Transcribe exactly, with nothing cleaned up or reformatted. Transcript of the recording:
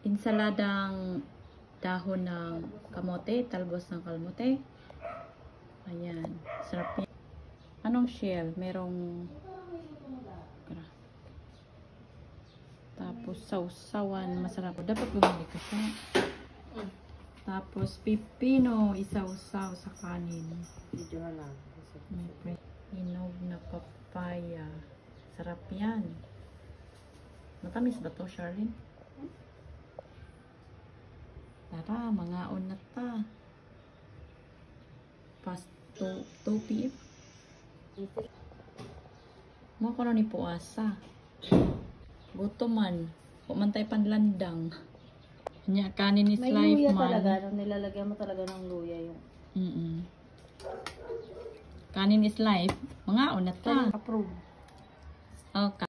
Insaladang dahon ng kamote, talbos ng kamote. Ayan, sarap yan. Anong shell? Merong tapos sausawan, masarap. Dapat bumili ka siya. Tapos pipino, isausaw sa kanin. Hinog na papaya. Sarap yan. Matamis ba to, Charlene? Tara, mangaon na ta. Past two p m Mo ko ni puasa. Gutoman. Pumantay panlandang. Nya kanin is may life luya man. Talaga, nung nilalagyan mo talaga ng luya yung. Mm -mm. Kanin is life. Mangaon na ta. Approve. Okay.